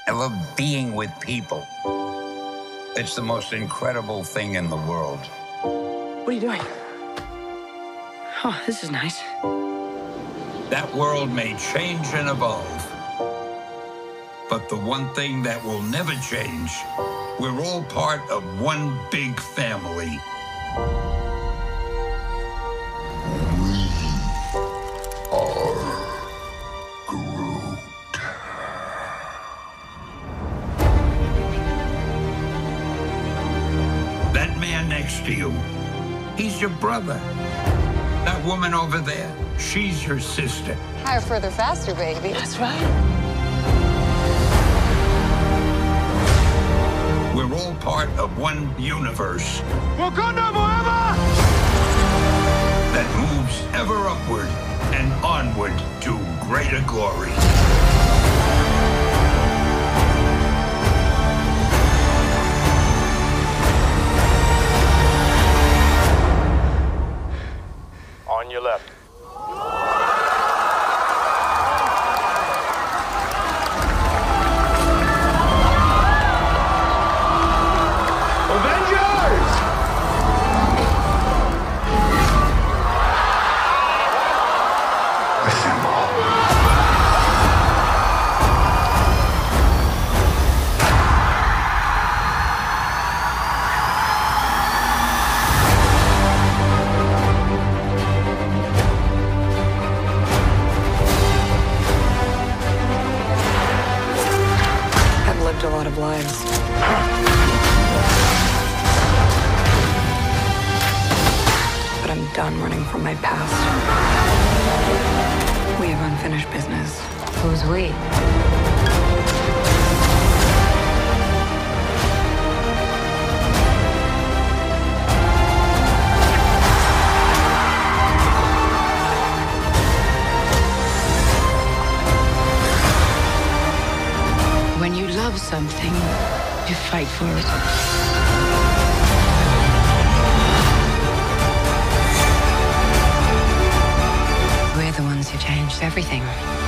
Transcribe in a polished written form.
I love being with people. It's the most incredible thing in the world. What are you doing? Oh, this is nice. That world may change and evolve, but the one thing that will never change, we're all part of one big family. That man next to you, he's your brother. That woman over there, she's your sister. Higher, further, faster, baby. That's right. We're all part of one universe Wakanda forever! that moves ever upward and onward to greater glory. On your left. Avengers! I've lived a lot of lives. But I'm done running from my past. We have unfinished business. Who's we? When you love something, you fight for it. We're the ones who changed everything.